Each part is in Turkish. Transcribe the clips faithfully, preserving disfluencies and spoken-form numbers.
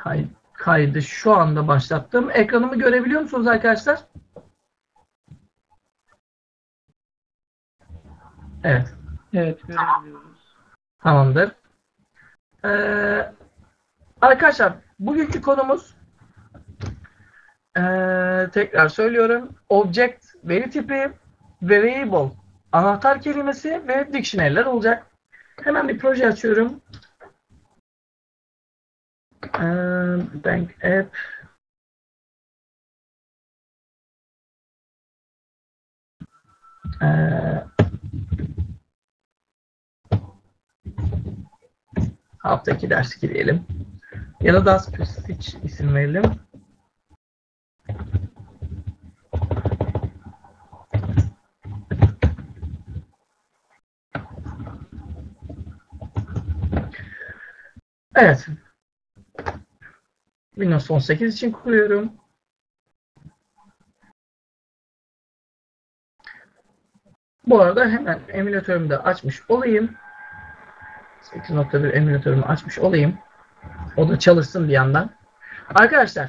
Kay kaydı şu anda başlattım. Ekranımı görebiliyor musunuz arkadaşlar? Evet. Evet, görebiliyoruz. Tamamdır. Ee, arkadaşlar bugünkü konumuz ee, tekrar söylüyorum. Object, veri tipi, variable, anahtar kelimesi ve dictionary'ler olacak. Hemen bir proje açıyorum. Ee, bank app. Ee, haftaki ders diyelim. Ya da daha spesifik isim verelim. Evet. Windows on sekiz için kuruyorum. Bu arada hemen emülatörümü de açmış olayım. sekiz nokta bir emülatörümü açmış olayım. O da çalışsın bir yandan. Arkadaşlar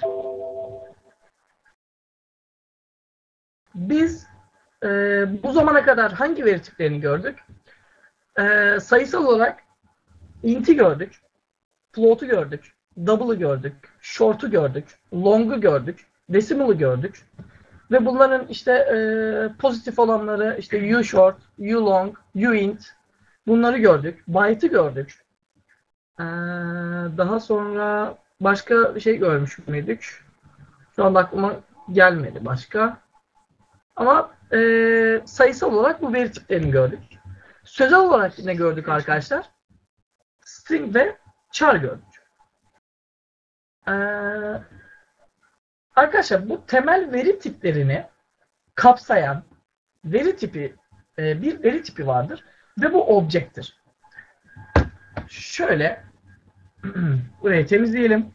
biz e, bu zamana kadar hangi veri tiplerini gördük? E, sayısal olarak int'i gördük, float'u gördük, double'ı gördük, short'u gördük, long'u gördük, decimal'ı gördük. Ve bunların işte e, pozitif olanları işte ushort, ulong, uint bunları gördük. Byte'ı gördük. Ee, daha sonra başka bir şey görmüş müydük? Şu anda aklıma gelmedi başka. Ama e, sayısal olarak bu veri tiplerini gördük. Sözel olarak ne gördük arkadaşlar? String ve char gördük. Ee, arkadaşlar bu temel veri tiplerini kapsayan veri tipi e, bir veri tipi vardır ve bu object'tir. Şöyle burayı temizleyelim.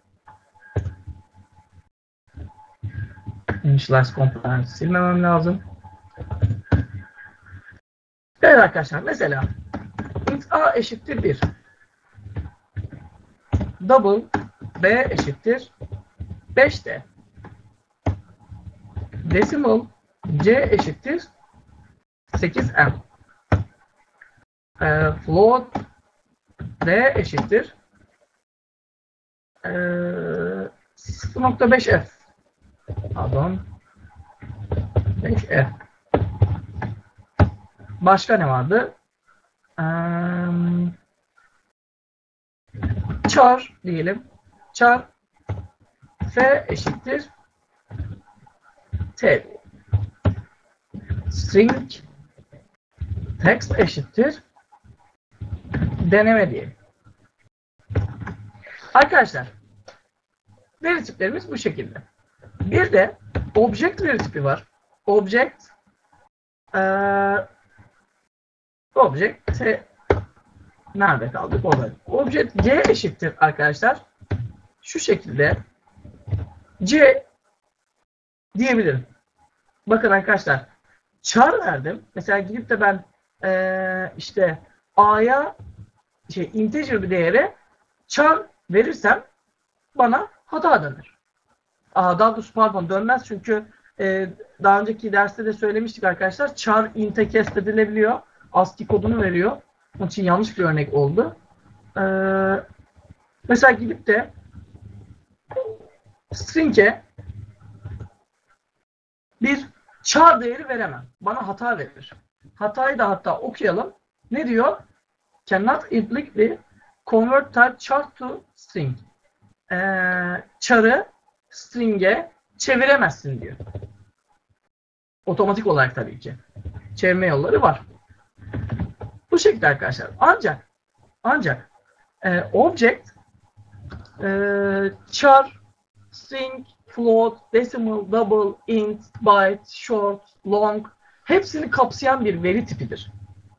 Initialize component silmemem lazım. Evet arkadaşlar mesela int a eşittir bir. Double b eşittir beş de. Decimal c eşittir sekiz m. E, float d eşittir e, sıfır nokta beş f. Pardon. beş f. Başka ne vardı? Ee, char diyelim. Char f eşittir t. String text eşittir deneme diyelim. Arkadaşlar veri tiplerimiz bu şekilde. Bir de object veri tipi var. Object ee, object nerede kaldık? Orada. Object c eşittir arkadaşlar. Şu şekilde c diyebilirim. Bakın arkadaşlar char verdim. Mesela gidip de ben ee, işte a'ya şey integer bir değere char verirsem bana hata döner. Aa, daha doğrusu pardon dönmez çünkü e, daha önceki derste de söylemiştik arkadaşlar. Char int'e cast edilebiliyor. ASCII kodunu veriyor. Onun için yanlış bir örnek oldu. Ee, mesela gidip de string'e bir char değeri veremem. Bana hata verir. Hatayı da hatta okuyalım. Ne diyor? Cannot implicitly convert type char to string. Ee, char'ı string'e çeviremezsin diyor. Otomatik olarak tabii ki. Çevirme yolları var. Bu şekilde arkadaşlar. Ancak ancak e, object e, char, string, float, decimal, double, int, byte, short, long hepsini kapsayan bir veri tipidir.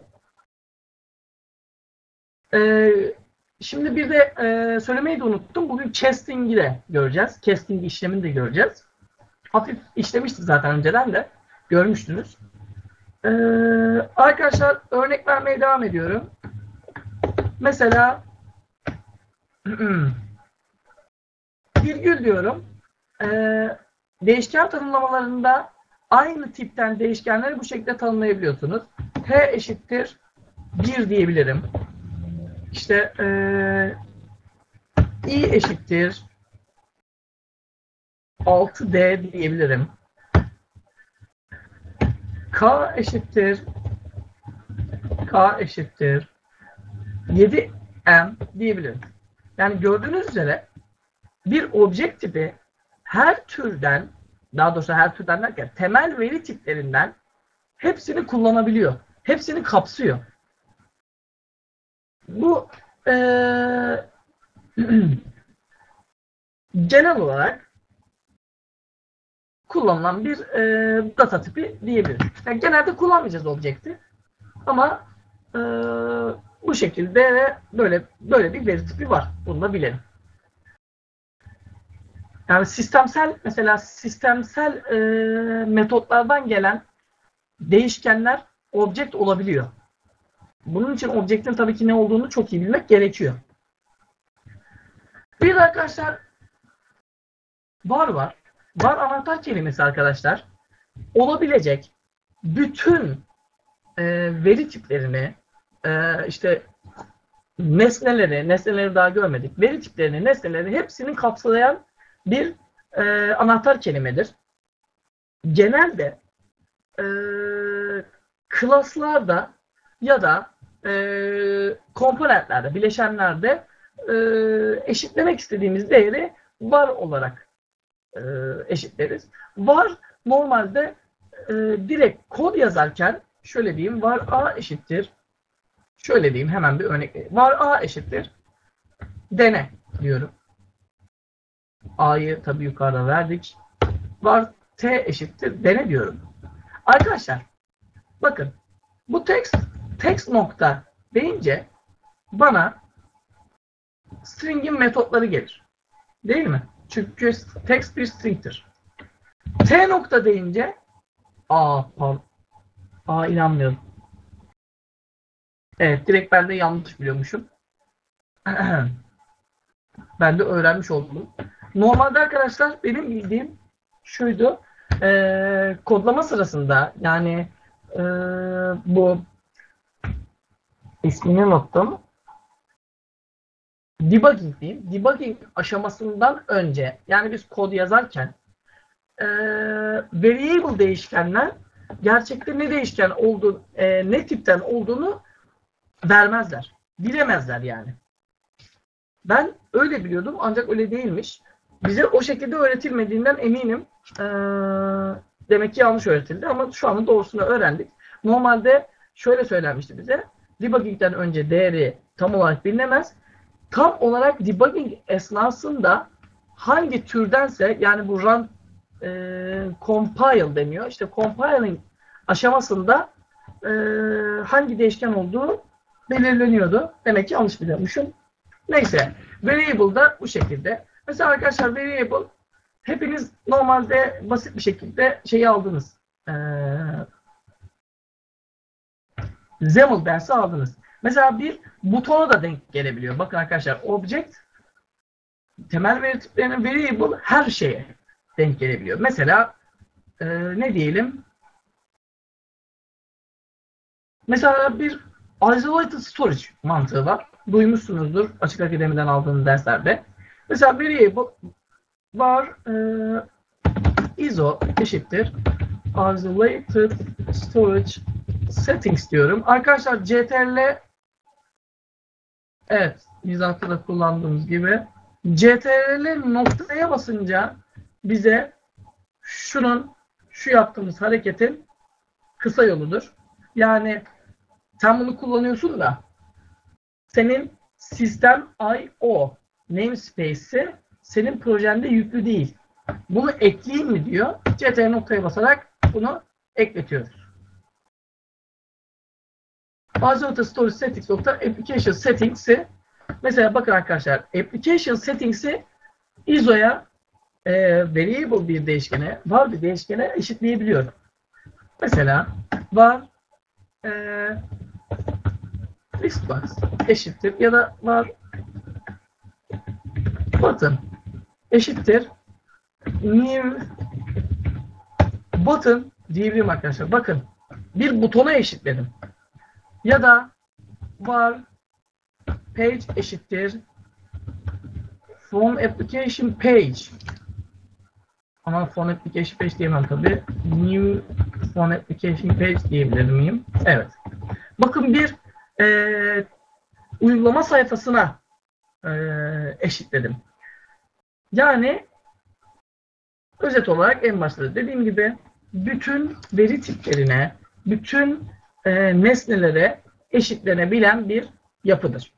E, şimdi bir de e, söylemeyi de unuttum. Bugün casting'i de göreceğiz. Casting işlemini de göreceğiz. Hafif işlemiştik zaten önceden de. Görmüştünüz. Ee, arkadaşlar örnek vermeye devam ediyorum. Mesela virgül diyorum. Ee, değişken tanımlamalarında aynı tipten değişkenleri bu şekilde tanımlayabiliyorsunuz. T eşittir bir diyebilirim. İşte ee, i eşittir altı d diyebilirim. K eşittir K eşittir yedi m diyebilirim. Yani gördüğünüz üzere bir obje tipi her türden, daha doğrusu her türden derken temel veri tiplerinden hepsini kullanabiliyor. Hepsini kapsıyor. Bu ee, genel olarak kullanılan bir e, data tipi diyebiliriz. Yani genelde kullanmayacağız objekti ama e, bu şekilde böyle böyle bir veri tipi var. Bunu da bilelim. Yani sistemsel, mesela sistemsel e, metotlardan gelen değişkenler object olabiliyor. Bunun için object'in tabii ki ne olduğunu çok iyi bilmek gerekiyor. Bir de arkadaşlar var var. Var anahtar kelimesi arkadaşlar. Olabilecek bütün e, veri tiplerini, e, işte nesneleri, nesneleri daha görmedik, veri tiplerini, nesneleri hepsini kapsayan bir e, anahtar kelimedir. Genelde e, klaslarda ya da e, komponentlerde, bileşenlerde e, eşitlemek istediğimiz değeri var olarak e, eşitleriz. Var normalde e, direkt kod yazarken şöyle diyeyim, var a eşittir, şöyle diyeyim, hemen bir örnek vereyim. Var a eşittir dene diyorum. A'yı tabii yukarıda verdik. Var t eşittir dene diyorum. Arkadaşlar bakın bu text text nokta deyince bana string'in metotları gelir. Değil mi? Çünkü text bir string'tir. T nokta deyince aa pardon. Aa inanmıyorum. Evet, direkt ben de yanlış biliyormuşum. Ben de öğrenmiş oldum. Normalde arkadaşlar benim bildiğim şuydu. E, kodlama sırasında, yani e, bu ismini unuttum. Debugging diyeyim. Debugging aşamasından önce, yani biz kod yazarken e, variable değişkenler gerçekte ne değişken olduğu, e, ne tipten olduğunu vermezler. Bilemezler yani. Ben öyle biliyordum ancak öyle değilmiş. Bize o şekilde öğretilmediğinden eminim. Ee, demek ki yanlış öğretildi ama şu anda doğrusunu öğrendik. Normalde şöyle söylenmişti bize. Debugging'den önce değeri tam olarak bilinemez. Tam olarak debugging esnasında hangi türdense, yani bu run e, compile deniyor. İşte compiling aşamasında e, hangi değişken olduğu belirleniyordu. Demek ki yanlış biliyormuşum. Neyse. Variable da bu şekilde. Mesela arkadaşlar variable, hepiniz normalde basit bir şekilde şeyi aldınız. Ee, XAML dersi aldınız. Mesela bir butona da denk gelebiliyor. Bakın arkadaşlar, object temel veri tiplerinin variable her şeye denk gelebiliyor. Mesela e, ne diyelim? Mesela bir isolated storage mantığı var. Duymuşsunuzdur açık akademiden aldığınız derslerde. Mesela variable var e, iso eşittir isolated storage settings diyorum. Arkadaşlar C T R L, evet mizahta da kullandığımız gibi, C T R L noktaya basınca bize şunun, şu yaptığımız hareketin kısa yoludur. Yani sen bunu kullanıyorsun da senin sistem I O namespace'i senin projende yüklü değil. Bunu ekleyeyim mi diyor. C T R noktaya basarak bunu ekletiyoruz. Isolated storage settings nokta application settings'i, mesela bakın arkadaşlar, application settings'i I S O'ya e, variable bir değişkene, var bir değişkene eşitleyebiliyorum. Mesela var e, listbox eşittir ya da var button eşittir new button diyebilirim arkadaşlar. Bakın bir butona eşitledim. Ya da var page eşittir phone application page. Ama phone application page diyemem tabi. New phone application page diyebilir miyim? Evet. Bakın bir e, uygulama sayfasına e, eşitledim. Yani özet olarak en başta dediğim gibi bütün veri tiplerine, bütün e, nesnelere eşitlenebilen bir yapıdır.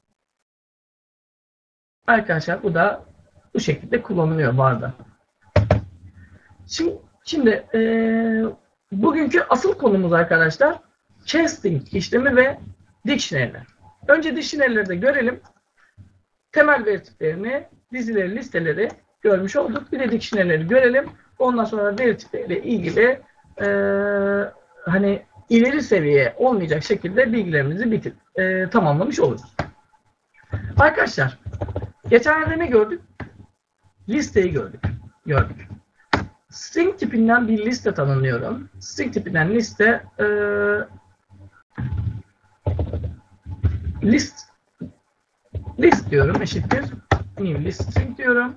Arkadaşlar bu da bu şekilde kullanılıyor varda. Şimdi, şimdi e, bugünkü asıl konumuz arkadaşlar casting işlemi ve dictionary'ler. Önce dictionary'leri de görelim. Temel veri tiplerini, dizileri, listeleri görmüş olduk. Bir de dictionary'leri görelim. Ondan sonra veri tipleriyle ilgili e, hani ileri seviye olmayacak şekilde bilgilerimizi bitir, e, tamamlamış oluruz. Arkadaşlar geçenlerde ne gördük? Listeyi gördük. Gördük. String tipinden bir liste tanımlıyorum. String tipinden liste e, list list diyorum eşittir new list string diyorum.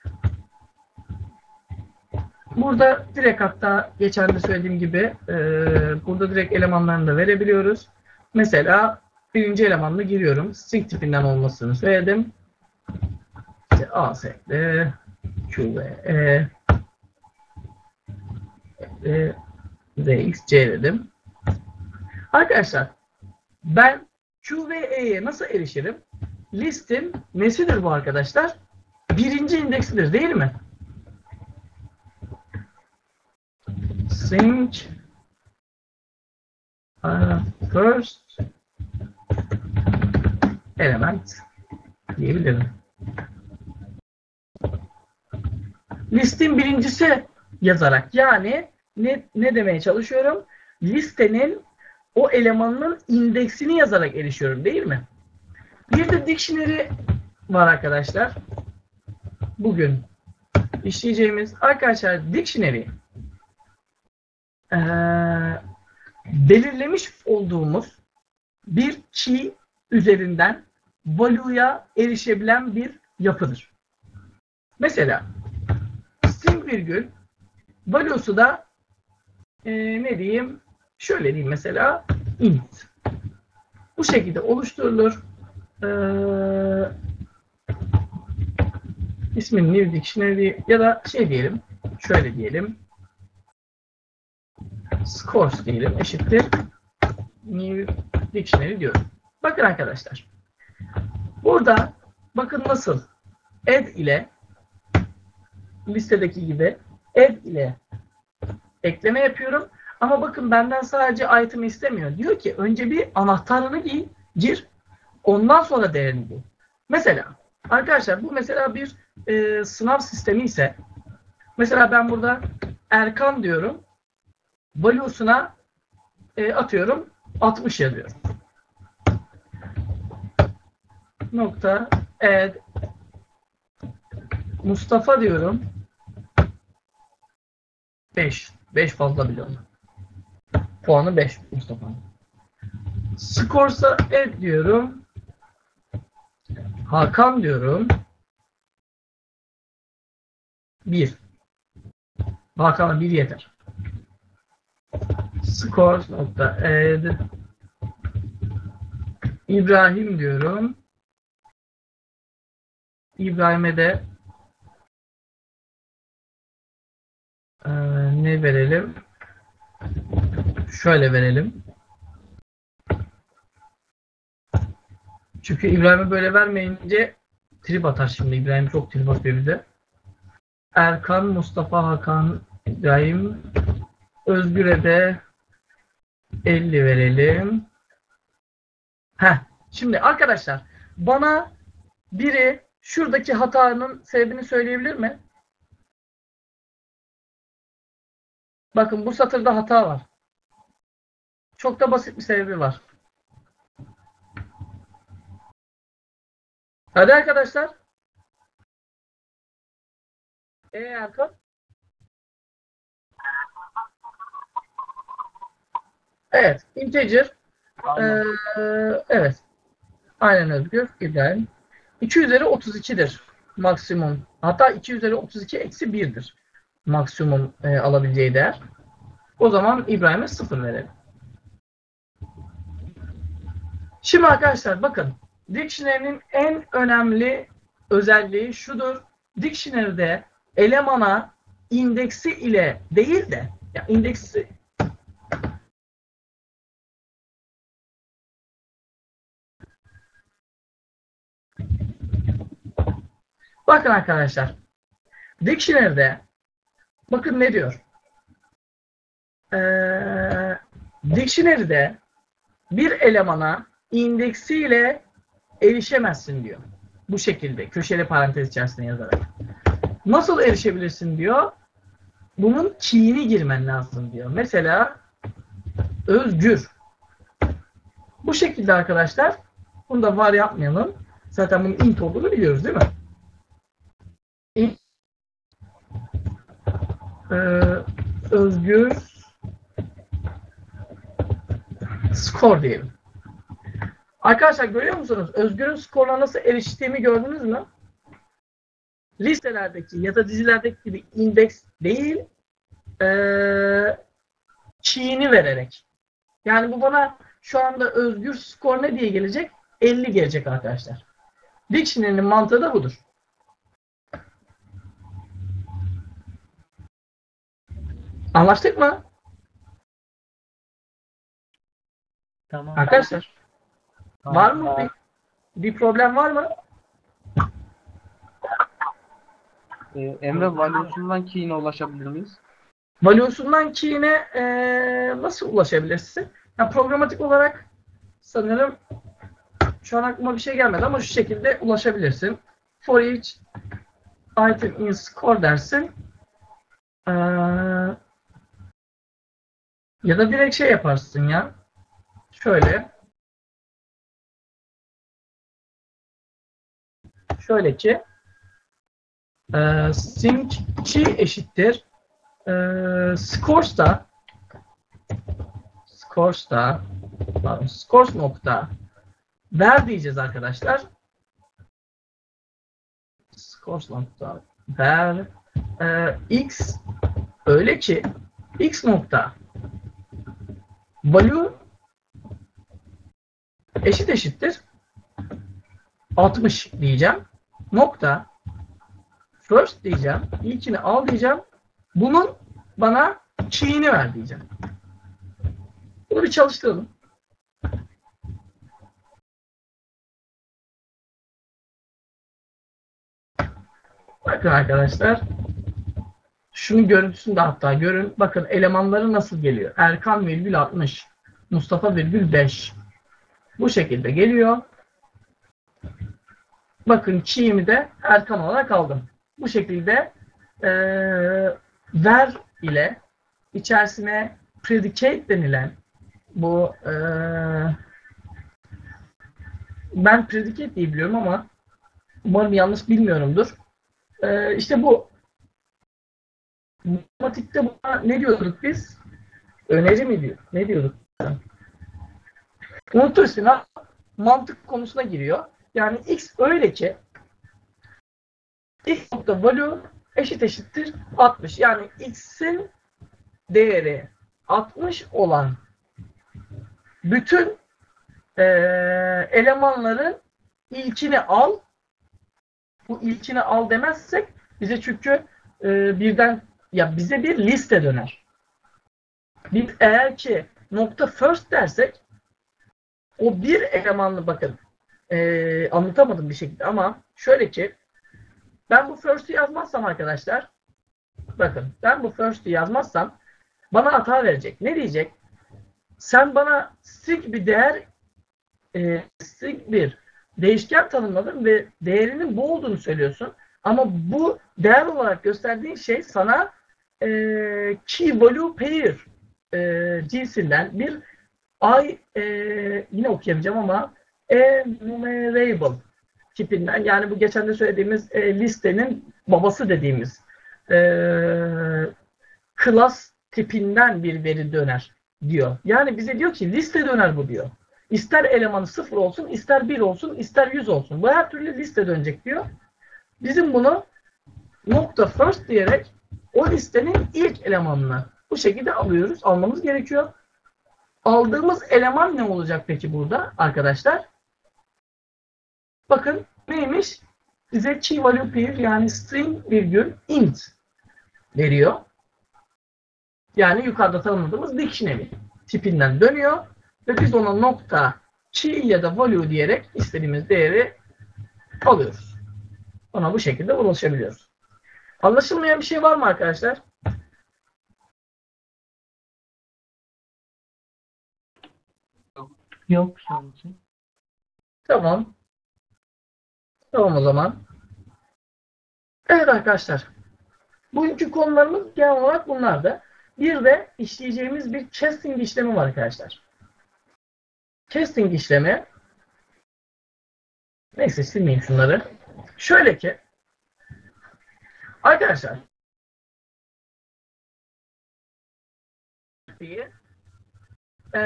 Burada direkt hatta geçen de söylediğim gibi e, burada direkt elemanlarını da verebiliyoruz. Mesela birinci elemanını giriyorum. String tipinden olmasını söyledim. İşte A, S, D, Q ve E, e R, X, C dedim. Arkadaşlar ben Q ve E'ye nasıl erişirim? Listin nesidir bu arkadaşlar? Birinci indeksidir değil mi? String uh, first element diyebilirim. Listin birincisi yazarak yani ne, ne demeye çalışıyorum? Listenin o elemanın indeksini yazarak erişiyorum değil mi? Bir de dictionary var arkadaşlar. Bugün işleyeceğimiz arkadaşlar dictionary ee, belirlemiş olduğumuz bir key üzerinden value'ya erişebilen bir yapıdır. Mesela string virgül value'su da e, ne diyeyim? Şöyle diyeyim mesela int. Bu şekilde oluşturulur. Ee, ismini new dictionary ya da şey diyelim. Şöyle diyelim. Scores diyelim. Eşittir new dictionary diyorum. Bakın arkadaşlar. Burada bakın nasıl add ile listedeki gibi add ile ekleme yapıyorum. Ama bakın benden sadece item istemiyor. Diyor ki önce bir anahtarını giy, gir. Ondan sonra değerini bul. Mesela arkadaşlar bu mesela bir e, sınav sistemi ise mesela ben burada Erkan diyorum. Value'suna e, atıyorum altmış yazıyorum. Nokta add Mustafa diyorum. beş. beş fazla biliyorum. Puanı beş Mustafa'nın. Scores'a add diyorum. Hakan diyorum. bir. Hakan'a bir yeter. Scores nokta add İbrahim diyorum. İbrahim'e de e, ne verelim? Şöyle verelim. Çünkü İbrahim'e böyle vermeyince trip atar şimdi. İbrahim çok trip atıyor bize. Erkan, Mustafa, Hakan, İbrahim, Özgür'e de elli verelim. Heh. Şimdi arkadaşlar bana biri şuradaki hatanın sebebini söyleyebilir mi? Bakın bu satırda hata var. Çok da basit bir sebebi var. Hadi arkadaşlar. E Erkan? Evet. Integer. Ee, evet. Aynen Özgür. İbrahim. iki üzeri otuz iki'dir maksimum. Hatta iki üzeri otuz iki eksi bir'dir maksimum e, alabileceği değer. O zaman İbrahim'e sıfır verelim. Şimdi arkadaşlar bakın. Dictionary'nin en önemli özelliği şudur. Dictionary'de elemana indeksi ile değil de ya indeksi bakın arkadaşlar. Dictionary'de bakın ne diyor? Ee, Dictionary'de bir elemana indeksiyle erişemezsin diyor. Bu şekilde köşeli parantez içerisinde yazarak. Nasıl erişebilirsin diyor. Bunun key'ini girmen lazım diyor. Mesela Özgür. Bu şekilde arkadaşlar. Bunu da var yapmayalım. Zaten bunun int olduğunu biliyoruz değil mi? İnt, ee, Özgür skor diyelim. Arkadaşlar görüyor musunuz? Özgür'ün skoruna nasıl eriştiğimi gördünüz mü? Listelerdeki ya da dizilerdeki gibi indeks değil, ee, key'ini vererek. Yani bu bana şu anda Özgür skor ne diye gelecek? elli gelecek arkadaşlar. Dictionary'nin mantığı da budur. Anlaştık mı? Tamam. Arkadaşlar. Tamam. Var mı? Bir, bir problem var mı? Ee, Emre value'sundan key'ine ulaşabilir miyiz? Value'sundan key'ine e, nasıl ulaşabilirsin? Yani programatik olarak sanırım şu an aklıma bir şey gelmedi ama şu şekilde ulaşabilirsin. For each item in score dersin. Ee, ya da direkt şey yaparsın ya. Şöyle. Şöyle ki e, string key eşittir e, scores da scores da pardon, scores nokta ver diyeceğiz arkadaşlar. Scores nokta ver e, x öyle ki x nokta value eşit eşittir altmış diyeceğim. Nokta first diyeceğim. İlkini al diyeceğim. Bunun bana key'ini ver diyeceğim. Bunu bir çalıştıralım. Bakın arkadaşlar. Şunun görüntüsünü de hatta görün. Bakın elemanları nasıl geliyor. Erkan virgül altmış. Mustafa virgül beş. Bu şekilde geliyor. Bakın key'imi de Erkan olarak aldım. Bu şekilde e, ver ile içerisine predicate denilen bu e, ben predicate diye biliyorum ama umarım yanlış bilmiyorumdur. E, işte bu matematikte buna ne diyorduk biz? Öneri mi diyor? Ne diyorduk? Unutursun ha. Mantık konusuna giriyor. Yani x öyle ki x nokta value eşit eşittir altmış. Yani x'in değeri altmış olan bütün e, elemanların ilkini al. Bu ilkini al demezsek bize çünkü e, birden ya bize bir liste döner. Biz eğer ki nokta first dersek o bir elemanlı bakın e, anlatamadım bir şekilde ama şöyle ki ben bu first'ü yazmazsam arkadaşlar bakın ben bu first'ü yazmazsam bana hata verecek. Ne diyecek? Sen bana string bir değer e, string bir değişken tanımladın ve değerinin bu olduğunu söylüyorsun. Ama bu değer olarak gösterdiğin şey sana e, key value pair e, cinsinden bir I e, yine okuyamayacağım ama enumerable tipinden yani bu geçen de söylediğimiz e, listenin babası dediğimiz Ee, class tipinden bir veri döner diyor. Yani bize diyor ki liste döner bu diyor. İster elemanı sıfır olsun, ister bir olsun, ister yüz olsun. Bu her türlü liste dönecek diyor. Bizim bunu nokta first diyerek o listenin ilk elemanını bu şekilde alıyoruz. Almamız gerekiyor. Aldığımız eleman ne olacak peki burada arkadaşlar? Bakın neymiş? Bize key value pair yani string virgül int veriyor. Yani yukarıda tanımladığımız dictionary tipinden dönüyor ve biz ona nokta key ya da value diyerek istediğimiz değeri alıyoruz. Ona bu şekilde ulaşabiliyoruz. Anlaşılmayan bir şey var mı arkadaşlar? Yok şu an için. Tamam. Tamam o zaman. Evet arkadaşlar. Bugünkü konularımız genel olarak bunlardı. Bir de işleyeceğimiz bir casting işlemi var arkadaşlar. Casting işlemi, neyse silmeyeyim şunları. Şöyle ki arkadaşlar diye e,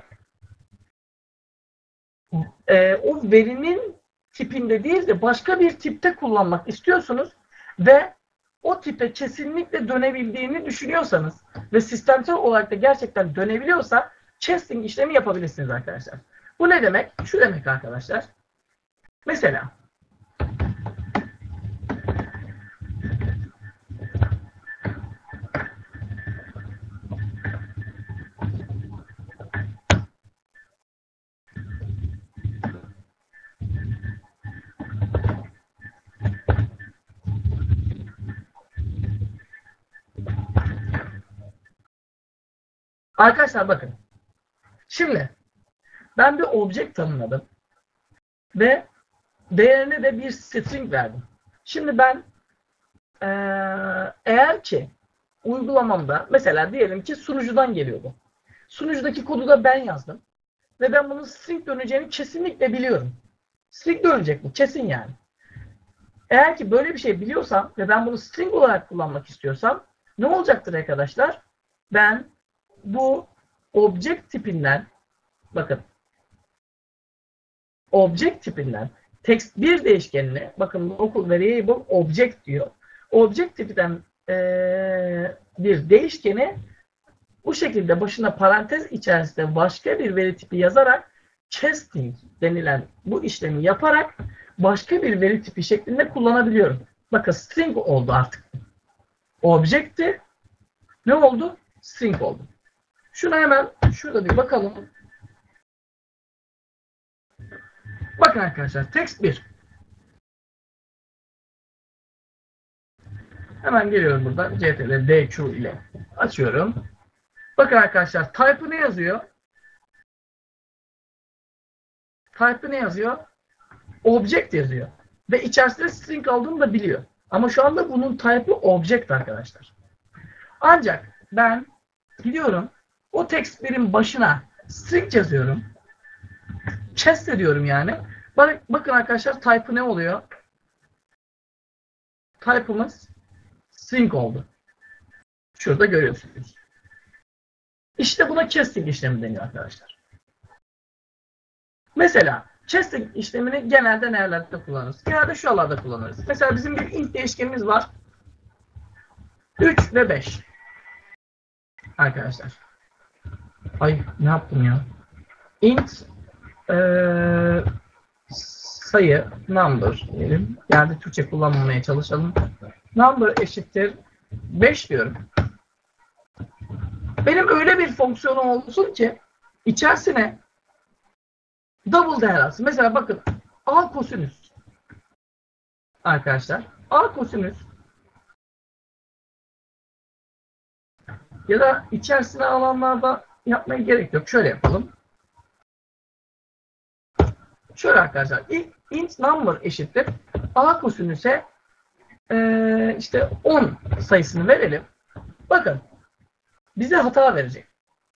e, o verinin tipinde değil de başka bir tipte kullanmak istiyorsunuz ve o tipe kesinlikle dönebildiğini düşünüyorsanız ve sistemsel olarak da gerçekten dönebiliyorsa casting işlemi yapabilirsiniz arkadaşlar. Bu ne demek? Şu demek arkadaşlar. Mesela arkadaşlar bakın. Şimdi ben bir object tanımladım ve değerine de bir string verdim. Şimdi ben ee, eğer ki uygulamamda mesela diyelim ki sunucudan geliyordu. Sunucudaki kodu da ben yazdım. Ve ben bunun string döneceğini kesinlikle biliyorum. String dönecek bu. Kesin yani. Eğer ki böyle bir şey biliyorsam ve ben bunu string olarak kullanmak istiyorsam ne olacaktır arkadaşlar? Ben bu object tipinden bakın object tipinden text bir değişkenini bakın local variable object diyor. Object tipinden ee, bir değişkeni bu şekilde başına parantez içerisinde başka bir veri tipi yazarak casting denilen bu işlemi yaparak başka bir veri tipi şeklinde kullanabiliyorum. Bakın string oldu artık. Object'ti. Ne oldu? String oldu. Şuna hemen şurada bir bakalım. Bakın arkadaşlar text bir. Hemen geliyorum buradan. C T R L D Q ile açıyorum. Bakın arkadaşlar type'ı ne yazıyor? Type'ı ne yazıyor? Object yazıyor. Ve içerisinde string aldığını da biliyor. Ama şu anda bunun type'ı object arkadaşlar. Ancak ben gidiyorum o text birin başına string yazıyorum. Chest ediyorum yani. Bakın arkadaşlar type'ı ne oluyor? Type'ımız string oldu. Şurada görüyorsunuz. İşte buna casting işlemi deniyor arkadaşlar. Mesela casting işlemini genelde nerelerde kullanırız? Genelde şu alanlarda kullanırız. Mesela bizim bir int değişkenimiz var. üç ve beş. Arkadaşlar. Ay ne yaptım ya? Int ee, sayı number diyelim. Yani Türkçe kullanmamaya çalışalım. Number eşittir beş diyorum. Benim öyle bir fonksiyonum olsun ki içerisine double değer alsın. Mesela bakın A kosinüs. Arkadaşlar A kosinüs ya da içerisine alanlarda yapmaya gerek yok. Şöyle yapalım. Şöyle arkadaşlar ilk int number eşittir A kosinüse ee, işte on sayısını verelim. Bakın bize hata verecek.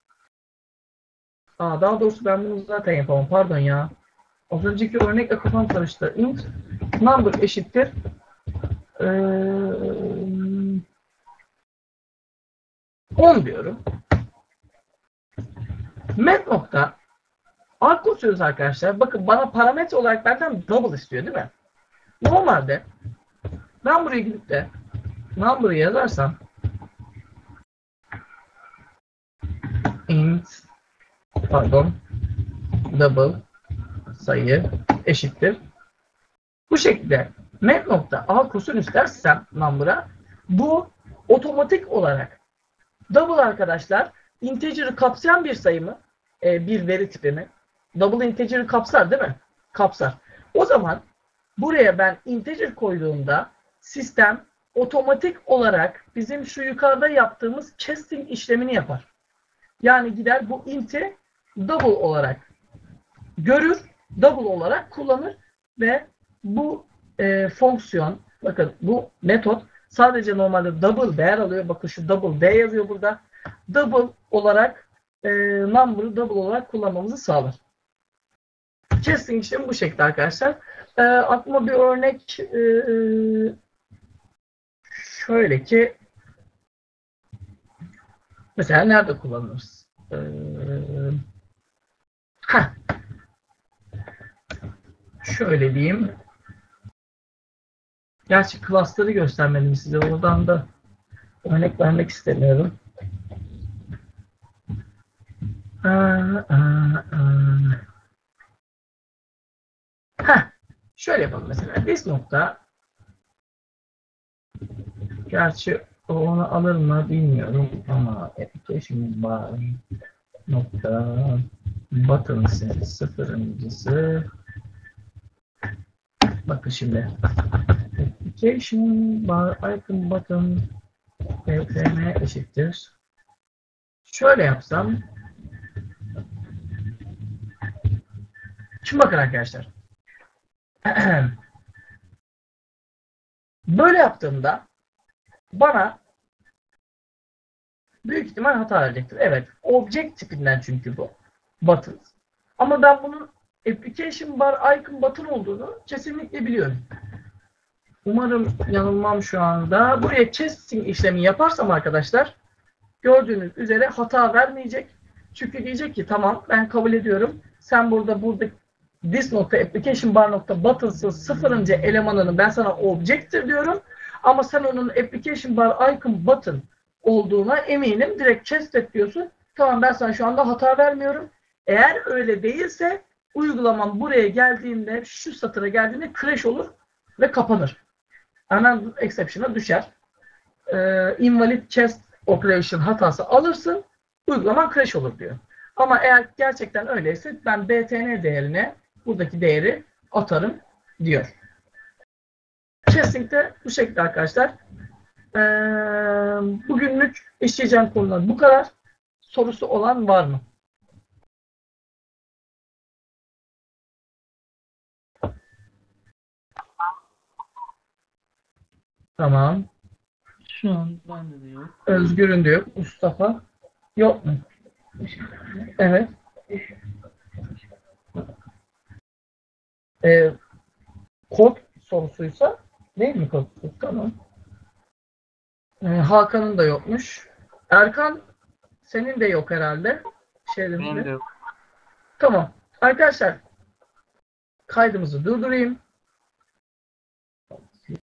Aa, daha doğrusu ben bunu zaten yapamam. Pardon ya. Az önceki örnekle kafam karıştı. Int number eşittir ee, on diyorum. Met nokta alt koşuyoruz arkadaşlar. Bakın bana parametre olarak benden double istiyor değil mi? Normalde ben buraya gidip de number'ı yazarsam int pardon double sayı eşittir. Bu şekilde met nokta alt kosinüs dersem number'a bu otomatik olarak double arkadaşlar integer'ı kapsayan bir sayı mı? Ee, bir veri tipi mi? Double integer'ı kapsar değil mi? Kapsar. O zaman buraya ben integer koyduğumda sistem otomatik olarak bizim şu yukarıda yaptığımız casting işlemini yapar. Yani gider bu int'i double olarak görür, double olarak kullanır ve bu e, fonksiyon, bakın bu metot sadece normalde double değer alıyor. Bakın şu double D yazıyor burada. Double olarak e, number'ı double olarak kullanmamızı sağlar. Casting işlemi bu şekilde arkadaşlar. E, aklıma bir örnek e, şöyle ki mesela nerede kullanırız? E, heh. Şöyle diyeyim. Gerçi class'ları göstermedim size. Oradan da örnek vermek istemiyorum. Aa, aa, aa. Heh. Şöyle yapalım mesela. This nokta gerçi onu alır mı bilmiyorum ama application bar nokta button sıfırıncısı bakın şimdi application bar icon button btn eşittir. Şöyle yapsam şimdi bakın arkadaşlar böyle yaptığımda bana büyük ihtimal hata verecektir. Evet. Object tipinden çünkü bu. Button. Ama ben bunun application bar icon button olduğunu kesinlikle biliyorum. Umarım yanılmam şu anda. Buraya casting işlemi yaparsam arkadaşlar gördüğünüz üzere hata vermeyecek. Çünkü diyecek ki tamam ben kabul ediyorum. Sen burada burada this nokta application bar nokta buttons'ın sıfırıncı elemanını ben sana object'tir diyorum. Ama sen onun application bar icon button olduğuna eminim. Direkt chest et diyorsun. Tamam ben sana şu anda hata vermiyorum. Eğer öyle değilse uygulamam buraya geldiğinde şu satıra geldiğinde crash olur ve kapanır. Hemen exception'a düşer. Ee, invalid chest operation hatası alırsın. Uygulaman crash olur diyor. Ama eğer gerçekten öyleyse ben btn değerine buradaki değeri atarım diyor. Casting de bu şekilde arkadaşlar. Ee, bugünlük işleyeceğim konular bu kadar. Sorusu olan var mı? Tamam. Şu an bende de yok. Özgür'ün de yok. Mustafa yok mu? Evet. Ee, kod sorusuysa değil mi kod? Tamam. Ee, Hakan'ın da yokmuş. Erkan senin de yok herhalde. Benim de yok. Tamam. Arkadaşlar kaydımızı durdurayım.